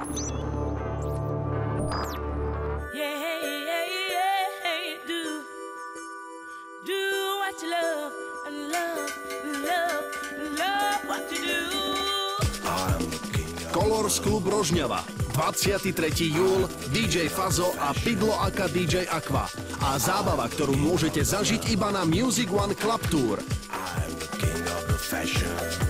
Colors Club Rožňava, 23. júl, DJ Fazo a Pidlo aka DJ Aqua. A zábava, ktorú môžete zažiť iba na Music One Club Tour. I'm the king of the fashion.